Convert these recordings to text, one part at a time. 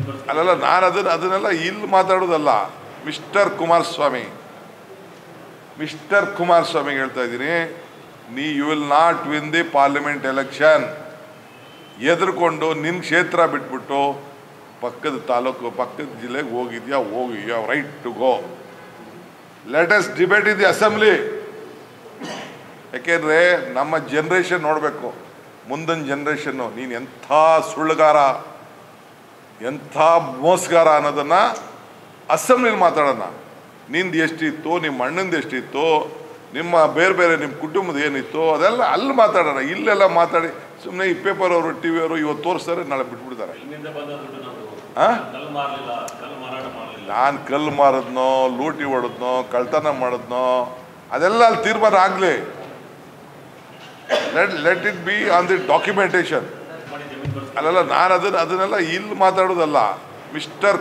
ಅಲ್ಲಲ್ಲ, ನಾನು ಅದನ್ನೆಲ್ಲ ಇಲ್ಲಿ ಮಾತಾಡೋದಲ್ಲ. ಮಿಸ್ಟರ್ ಕುಮಾರಸ್ವಾಮಿ ಹೇಳ್ತಾ ಇದ್ದೀನಿ, you will not win the parliament election. ಎದುರ್ಕೊಂಡು ನಿನ್ನ ಕ್ಷೇತ್ರ ಬಿಟ್ಬಿಟ್ಟು ಪಕ್ಕದ ತಾಲೂಕು, ಪಕ್ಕದ ಜಿಲ್ಲೆಗೆ ಹೋಗಿದ್ಯಾ, ಹೋಗಿ, you have right to go. Let us debate in the assembly. ಯಾಕೆಂದರೆ ನಮ್ಮ ಜನ್ರೇಷನ್ ನೋಡಬೇಕು, ಮುಂದಿನ ಜನ್ರೇಷನ್ನು ನೀನು ಎಂಥ ಸುಳ್ಳುಗಾರ, ಎಂಥ ಮೋಸಗಾರ ಅನ್ನೋದನ್ನು ಅಸೆಂಬ್ಲಿಲಿ ಮಾತಾಡೋಣ. ನಿಂದು ಎಷ್ಟಿತ್ತು, ನಿಮ್ಮ ಅಣ್ಣಂದು ಎಷ್ಟಿತ್ತು, ನಿಮ್ಮ ಬೇರೆ ನಿಮ್ಮ ಕುಟುಂಬದ ಏನಿತ್ತು, ಅದೆಲ್ಲ ಅಲ್ಲಿ ಮಾತಾಡೋಣ. ಇಲ್ಲೆಲ್ಲ ಮಾತಾಡಿ ಸುಮ್ಮನೆ ಈ ಪೇಪರ್ ಅವರು, ಟಿ ವಿ ಅವರು ಇವತ್ತು ತೋರಿಸ್ತಾರೆ, ನಾಳೆ ಬಿಟ್ಬಿಡ್ತಾರೆ. ನಾನು ಕಲ್ಲು ಮಾರಿದ್ನೋ, ಲೂಟಿ ಹೊಡೆದ್ನೋ, ಕಳ್ತನ ಮಾಡಿದ್ನೋ, ಅದೆಲ್ಲ ಅಲ್ಲಿ ತೀರ್ಮಾನ ಆಗಲಿ. Let it be on the documentation. ಅಲ್ಲಲ್ಲ, ನಾನು ಅದನ್ನೆಲ್ಲ ಇಲ್ಲಿ ಮಾತಾಡೋದಲ್ಲ. ಮಿಸ್ಟರ್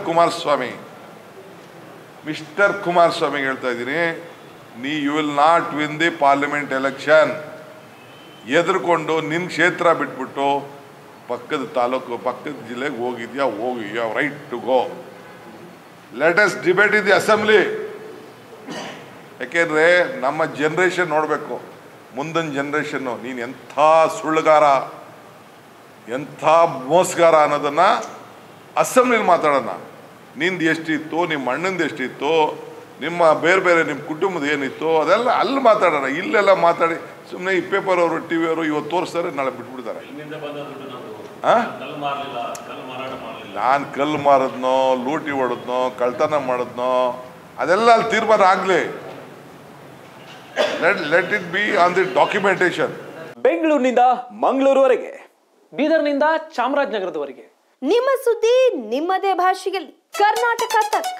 ಕುಮಾರಸ್ವಾಮಿ ಹೇಳ್ತಾ ಇದ್ದೀನಿ, you will not win the parliament election. ಎದುರ್ಕೊಂಡು ನಿನ್ನ ಕ್ಷೇತ್ರ ಬಿಟ್ಬಿಟ್ಟು ಪಕ್ಕದ ತಾಲೂಕು, ಪಕ್ಕದ ಜಿಲ್ಲೆಗೆ ಹೋಗಿದ್ಯಾ, ಹೋಗಿ, you have right to go. Let us debate in the assembly. ಯಾಕೆಂದರೆ ನಮ್ಮ ಜನ್ರೇಷನ್ ನೋಡಬೇಕು, ಮುಂದಿನ ಜನ್ರೇಷನ್ನು ನೀನು ಎಂಥ ಸುಳ್ಳುಗಾರ, ಎಂಥ ಮೋಸಗಾರ ಅನ್ನೋದನ್ನು ಅಸೆಂಬ್ಲಿಲಿ ಮಾತಾಡೋಣ. ನಿಂದು ಎಷ್ಟಿತ್ತು, ನಿಮ್ಮ ಅಣ್ಣಂದು ಎಷ್ಟಿತ್ತು, ನಿಮ್ಮ ಬೇರೆ ನಿಮ್ಮ ಕುಟುಂಬದ ಏನಿತ್ತು, ಅದೆಲ್ಲ ಅಲ್ಲಿ ಮಾತಾಡೋಣ. ಇಲ್ಲೆಲ್ಲ ಮಾತಾಡಿ ಸುಮ್ಮನೆ ಈ ಪೇಪರ್ ಅವರು, ಟಿ ವಿ ಅವರು ಇವತ್ತು ತೋರಿಸ್ತಾರೆ, ನಾಳೆ ಬಿಟ್ಬಿಡ್ತಾರೆ. ನಾನು ಕಲ್ಲು ಮಾರಿದ್ನೋ, ಲೂಟಿ ಹೊಡೆದ್ನೋ, ಕಳ್ತನ ಮಾಡಿದ್ನೋ, ಅದೆಲ್ಲ ಅಲ್ಲಿ ತೀರ್ಮಾನ ಆಗಲಿ. Let it be on the documentation. ಬೆಂಗಳೂರಿನಿಂದ ಮಂಗಳೂರುವರೆಗೆ, ಬೀದರ್ನಿಂದ ಚಾಮರಾಜನಗರದವರೆಗೆ ನಿಮ್ಮ ಸುದ್ದಿ ನಿಮ್ಮದೇ ಭಾಷೆಯಲ್ಲಿ. ಕರ್ನಾಟಕ ತಕ್